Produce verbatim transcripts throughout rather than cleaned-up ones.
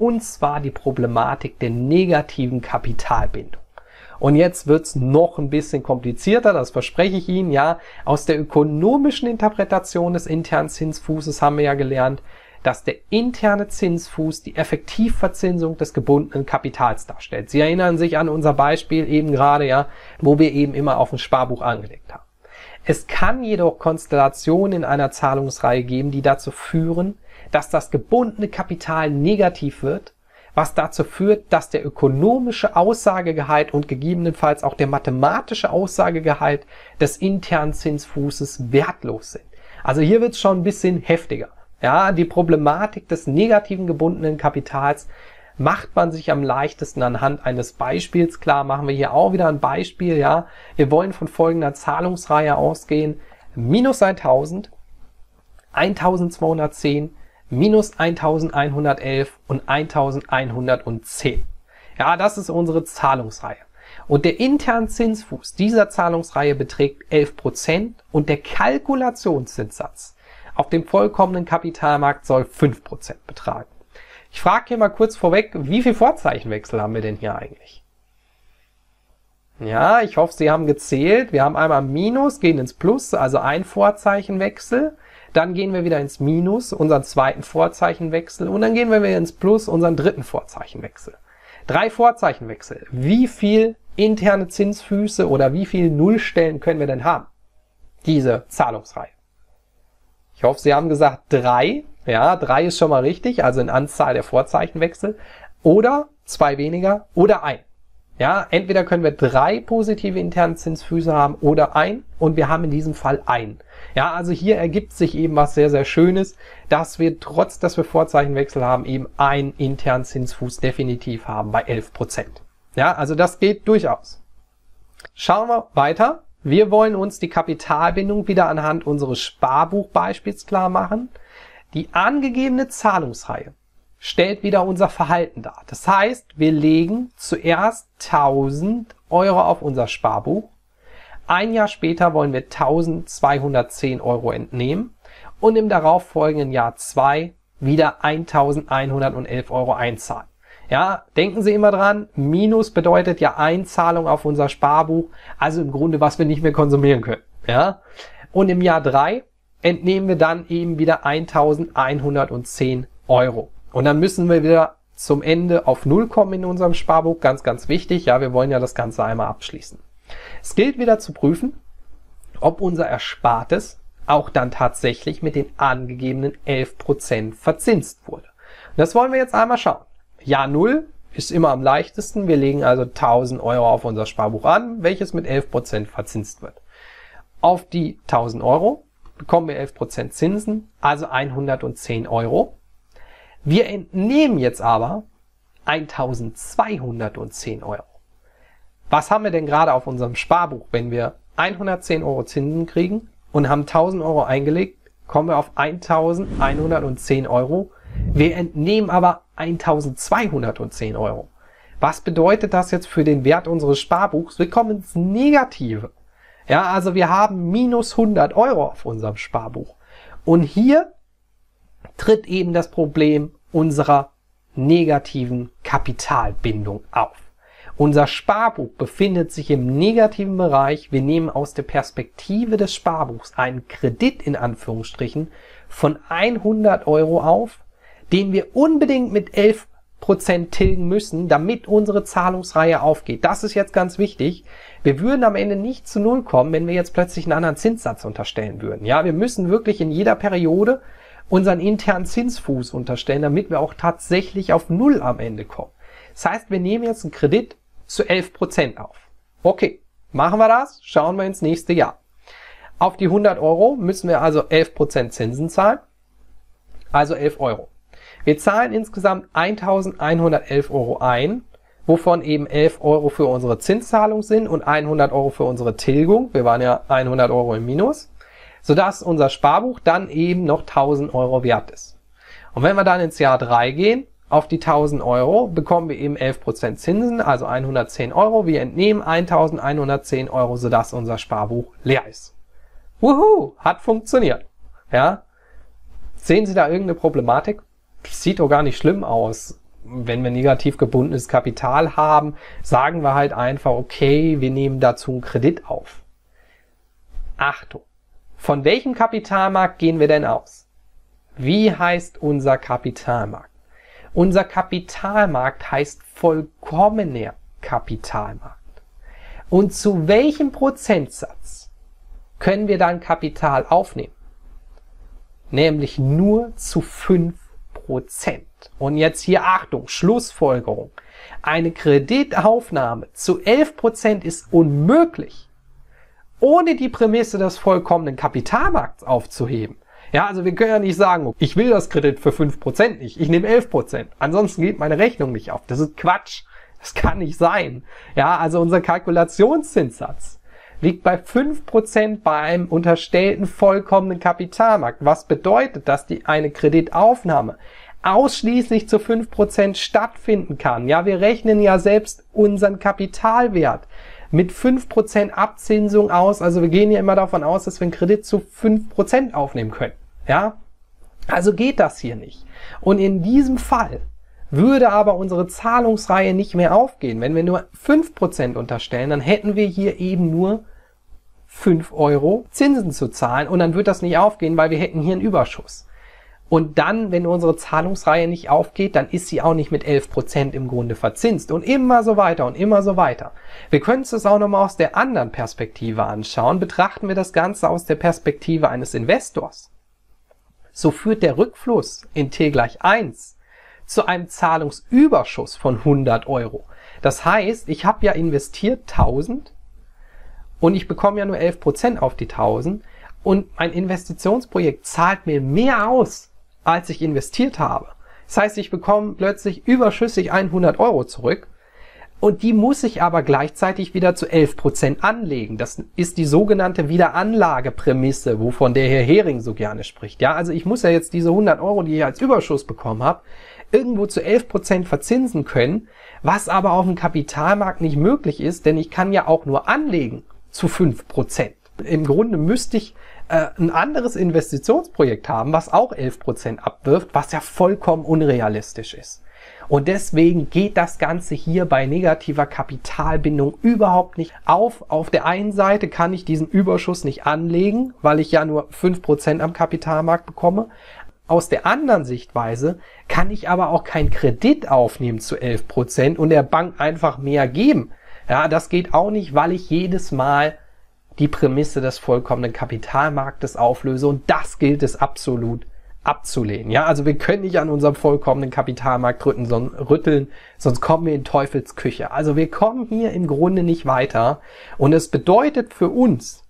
und zwar die Problematik der negativen Kapitalbindung. Und jetzt wird's noch ein bisschen komplizierter, das verspreche ich Ihnen, ja. Aus der ökonomischen Interpretation des internen Zinsfußes haben wir ja gelernt, dass der interne Zinsfuß die Effektivverzinsung des gebundenen Kapitals darstellt. Sie erinnern sich an unser Beispiel eben gerade, ja, wo wir eben immer auf ein Sparbuch angelegt haben. Es kann jedoch Konstellationen in einer Zahlungsreihe geben, die dazu führen, dass das gebundene Kapital negativ wird, was dazu führt, dass der ökonomische Aussagegehalt und gegebenenfalls auch der mathematische Aussagegehalt des internen Zinsfußes wertlos sind. Also hier wird es schon ein bisschen heftiger. Ja, die Problematik des negativen gebundenen Kapitals macht man sich am leichtesten anhand eines Beispiels klar. Machen wir hier auch wieder ein Beispiel. Ja, wir wollen von folgender Zahlungsreihe ausgehen: minus tausend, eintausendzweihundertzehn, minus eintausendeinhundertelf und eintausendeinhundertzehn. Ja, das ist unsere Zahlungsreihe. Und der interne Zinsfuß dieser Zahlungsreihe beträgt elf Prozent und der Kalkulationszinssatz auf dem vollkommenen Kapitalmarkt soll fünf Prozent betragen. Ich frage hier mal kurz vorweg, wie viel Vorzeichenwechsel haben wir denn hier eigentlich? Ja, ich hoffe, Sie haben gezählt. Wir haben einmal Minus, gehen ins Plus, also ein Vorzeichenwechsel. Dann gehen wir wieder ins Minus, unseren zweiten Vorzeichenwechsel. Und dann gehen wir wieder ins Plus, unseren dritten Vorzeichenwechsel. Drei Vorzeichenwechsel. Wie viel interne Zinsfüße oder wie viel Nullstellen können wir denn haben? Diese Zahlungsreihe. Ich hoffe, Sie haben gesagt drei. Ja, drei ist schon mal richtig, also in Anzahl der Vorzeichenwechsel. Oder zwei weniger oder ein. Ja, entweder können wir drei positive interne Zinsfüße haben oder ein. Und wir haben in diesem Fall ein. Ja, also hier ergibt sich eben was sehr, sehr Schönes, dass wir trotz, dass wir Vorzeichenwechsel haben, eben einen internen Zinsfuß definitiv haben bei elf Prozent. Ja, also das geht durchaus. Schauen wir weiter. Wir wollen uns die Kapitalbindung wieder anhand unseres Sparbuchbeispiels klar machen. Die angegebene Zahlungsreihe stellt wieder unser Verhalten dar. Das heißt, wir legen zuerst tausend Euro auf unser Sparbuch. Ein Jahr später wollen wir eintausendzweihundertzehn Euro entnehmen und im darauffolgenden Jahr zwei wieder eintausendeinhundertelf Euro einzahlen. Ja, denken Sie immer dran, Minus bedeutet ja Einzahlung auf unser Sparbuch, also im Grunde, was wir nicht mehr konsumieren können. Ja, und im Jahr drei entnehmen wir dann eben wieder eintausendeinhundertzehn Euro. Und dann müssen wir wieder zum Ende auf Null kommen in unserem Sparbuch, ganz, ganz wichtig. Ja, wir wollen ja das Ganze einmal abschließen. Es gilt wieder zu prüfen, ob unser Erspartes auch dann tatsächlich mit den angegebenen elf Prozent verzinst wurde. Und das wollen wir jetzt einmal schauen. Jahr null ist immer am leichtesten. Wir legen also tausend Euro auf unser Sparbuch an, welches mit elf Prozent verzinst wird. Auf die tausend Euro bekommen wir elf Prozent Zinsen, also hundertzehn Euro. Wir entnehmen jetzt aber eintausendzweihundertzehn Euro. Was haben wir denn gerade auf unserem Sparbuch? Wenn wir hundertzehn Euro Zinsen kriegen und haben tausend Euro eingelegt, kommen wir auf eintausendeinhundertzehn Euro. Wir entnehmen aber eintausendzweihundertzehn Euro. Was bedeutet das jetzt für den Wert unseres Sparbuchs? Wir kommen ins Negative. Ja, also wir haben minus hundert Euro auf unserem Sparbuch. Und hier tritt eben das Problem unserer negativen Kapitalbindung auf. Unser Sparbuch befindet sich im negativen Bereich. Wir nehmen aus der Perspektive des Sparbuchs einen Kredit in Anführungsstrichen von hundert Euro auf, den wir unbedingt mit elf Prozent tilgen müssen, damit unsere Zahlungsreihe aufgeht. Das ist jetzt ganz wichtig. Wir würden am Ende nicht zu Null kommen, wenn wir jetzt plötzlich einen anderen Zinssatz unterstellen würden. Ja, wir müssen wirklich in jeder Periode unseren internen Zinsfuß unterstellen, damit wir auch tatsächlich auf Null am Ende kommen. Das heißt, wir nehmen jetzt einen Kredit zu elf Prozent auf. Okay, machen wir das, schauen wir ins nächste Jahr. Auf die hundert Euro müssen wir also elf Prozent Zinsen zahlen, also elf Euro. Wir zahlen insgesamt eintausendeinhundertelf Euro ein, wovon eben elf Euro für unsere Zinszahlung sind und hundert Euro für unsere Tilgung. Wir waren ja hundert Euro im Minus, sodass unser Sparbuch dann eben noch tausend Euro wert ist. Und wenn wir dann ins Jahr drei gehen, auf die tausend Euro, bekommen wir eben elf Prozent Zinsen, also hundertzehn Euro. Wir entnehmen eintausendeinhundertzehn Euro, sodass unser Sparbuch leer ist. Wuhu, hat funktioniert. Ja, sehen Sie da irgendeine Problematik? Sieht doch gar nicht schlimm aus. wenn wir negativ gebundenes Kapital haben, sagen wir halt einfach, okay, wir nehmen dazu einen Kredit auf. Achtung! Von welchem Kapitalmarkt gehen wir denn aus? Wie heißt unser Kapitalmarkt? Unser Kapitalmarkt heißt vollkommener Kapitalmarkt. Und zu welchem Prozentsatz können wir dann Kapital aufnehmen? Nämlich nur zu fünf Prozent. Und jetzt hier Achtung, Schlussfolgerung. Eine Kreditaufnahme zu elf Prozent ist unmöglich, ohne die Prämisse des vollkommenen Kapitalmarkts aufzuheben. Ja, also wir können ja nicht sagen, ich will das Kredit für fünf Prozent nicht, ich nehme elf Prozent. Ansonsten geht meine Rechnung nicht auf. Das ist Quatsch. Das kann nicht sein. Ja, also unser Kalkulationszinssatz liegt bei fünf Prozent bei einem unterstellten vollkommenen Kapitalmarkt. Was bedeutet, dass die eine Kreditaufnahme ausschließlich zu fünf Prozent stattfinden kann. Ja, wir rechnen ja selbst unseren Kapitalwert mit fünf Prozent Abzinsung aus. Also wir gehen ja immer davon aus, dass wir einen Kredit zu fünf Prozent aufnehmen können. Ja, also geht das hier nicht. Und in diesem Fall würde aber unsere Zahlungsreihe nicht mehr aufgehen. Wenn wir nur fünf Prozent unterstellen, dann hätten wir hier eben nur fünf Euro Zinsen zu zahlen und dann wird das nicht aufgehen, weil wir hätten hier einen Überschuss. Und dann, wenn unsere Zahlungsreihe nicht aufgeht, dann ist sie auch nicht mit elf Prozent im Grunde verzinst und immer so weiter und immer so weiter. Wir können uns das auch nochmal aus der anderen Perspektive anschauen. Betrachten wir das Ganze aus der Perspektive eines Investors. So führt der Rückfluss in T gleich eins zu einem Zahlungsüberschuss von hundert Euro. Das heißt, ich habe ja investiert tausend und ich bekomme ja nur elf Prozent auf die tausend und mein Investitionsprojekt zahlt mir mehr aus, als ich investiert habe. Das heißt, ich bekomme plötzlich überschüssig hundert Euro zurück und die muss ich aber gleichzeitig wieder zu elf Prozent anlegen. Das ist die sogenannte Wiederanlageprämisse, wovon der Herr Hering so gerne spricht. Ja, also ich muss ja jetzt diese hundert Euro, die ich als Überschuss bekommen habe, irgendwo zu elf Prozent verzinsen können, was aber auf dem Kapitalmarkt nicht möglich ist, denn ich kann ja auch nur anlegen zu fünf Prozent. Im Grunde müsste ich äh, ein anderes Investitionsprojekt haben, was auch elf Prozent abwirft, was ja vollkommen unrealistisch ist. Und deswegen geht das Ganze hier bei negativer Kapitalbindung überhaupt nicht auf. Auf der einen Seite kann ich diesen Überschuss nicht anlegen, weil ich ja nur fünf Prozent am Kapitalmarkt bekomme. Aus der anderen Sichtweise kann ich aber auch keinen Kredit aufnehmen zu elf Prozent und der Bank einfach mehr geben. Ja, das geht auch nicht, weil ich jedes Mal die Prämisse des vollkommenen Kapitalmarktes auflöse und das gilt es absolut abzulehnen. Ja, also wir können nicht an unserem vollkommenen Kapitalmarkt rütteln, son- rütteln, sonst kommen wir in Teufels Küche. Also wir kommen hier im Grunde nicht weiter und es bedeutet für uns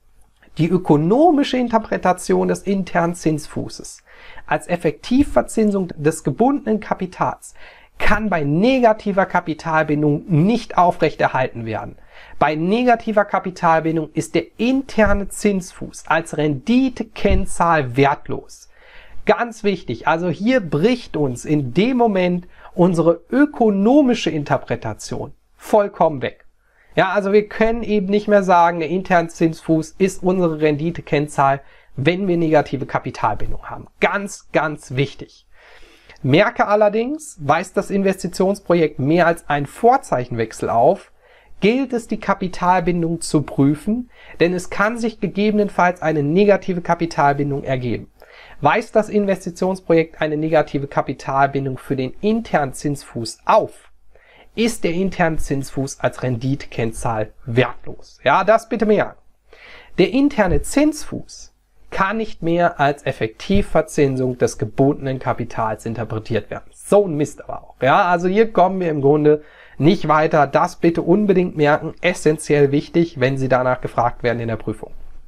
die ökonomische Interpretation des internen Zinsfußes als Effektivverzinsung des gebundenen Kapitals kann bei negativer Kapitalbindung nicht aufrechterhalten werden. Bei negativer Kapitalbindung ist der interne Zinsfuß als Renditekennzahl wertlos. Ganz wichtig, also hier bricht uns in dem Moment unsere ökonomische Interpretation vollkommen weg. Ja, also wir können eben nicht mehr sagen, der interne Zinsfuß ist unsere Renditekennzahl, wenn wir negative Kapitalbindung haben. Ganz, ganz wichtig. Merke allerdings, weist das Investitionsprojekt mehr als einen Vorzeichenwechsel auf, gilt es, die Kapitalbindung zu prüfen, denn es kann sich gegebenenfalls eine negative Kapitalbindung ergeben. Weist das Investitionsprojekt eine negative Kapitalbindung für den internen Zinsfuß auf, ist der interne Zinsfuß als Renditekennzahl wertlos. Ja, das bitte merken. Der interne Zinsfuß kann nicht mehr als Effektivverzinsung des gebundenen Kapitals interpretiert werden. So ein Mist aber auch. Ja, also hier kommen wir im Grunde nicht weiter. Das bitte unbedingt merken. Essentiell wichtig, wenn Sie danach gefragt werden in der Prüfung.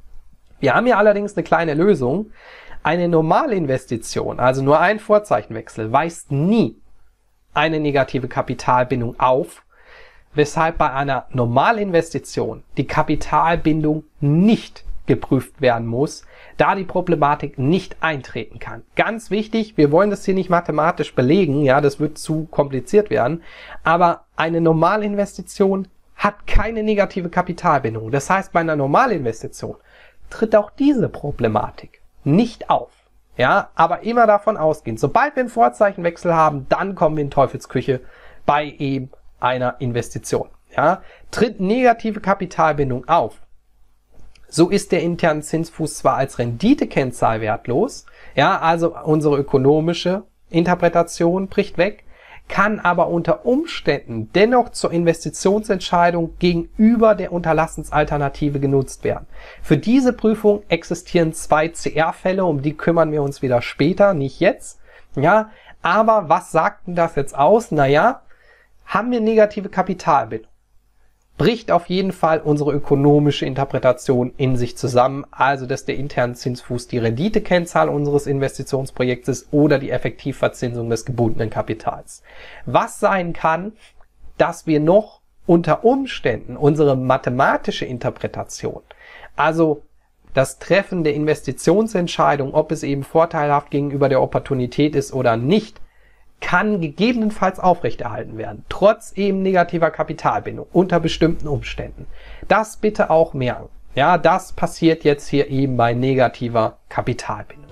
Wir haben hier allerdings eine kleine Lösung. Eine Normalinvestition, also nur ein Vorzeichenwechsel, weist nie eine negative Kapitalbindung auf, weshalb bei einer Normalinvestition die Kapitalbindung nicht geprüft werden muss, da die Problematik nicht eintreten kann. Ganz wichtig, wir wollen das hier nicht mathematisch belegen, ja, das wird zu kompliziert werden, aber eine Normalinvestition hat keine negative Kapitalbindung. Das heißt, bei einer Normalinvestition tritt auch diese Problematik nicht auf. Ja, aber immer davon ausgehen, sobald wir einen Vorzeichenwechsel haben, dann kommen wir in Teufelsküche bei eben einer Investition. Ja, tritt negative Kapitalbindung auf, so ist der interne Zinsfuß zwar als Renditekennzahl wertlos, ja, also unsere ökonomische Interpretation bricht weg, kann aber unter Umständen dennoch zur Investitionsentscheidung gegenüber der Unterlassensalternative genutzt werden. Für diese Prüfung existieren zwei C R-Fälle, um die kümmern wir uns wieder später, nicht jetzt. Ja, aber was sagt denn das jetzt aus? Naja, haben wir negative Kapitalbindung, bricht auf jeden Fall unsere ökonomische Interpretation in sich zusammen, also dass der interne Zinsfuß die Renditekennzahl unseres Investitionsprojekts ist oder die Effektivverzinsung des gebundenen Kapitals. Was sein kann, dass wir noch unter Umständen unsere mathematische Interpretation, also das Treffen der Investitionsentscheidung, ob es eben vorteilhaft gegenüber der Opportunität ist oder nicht, kann gegebenenfalls aufrechterhalten werden, trotz eben negativer Kapitalbindung, unter bestimmten Umständen. Das bitte auch merken. Ja, das passiert jetzt hier eben bei negativer Kapitalbindung.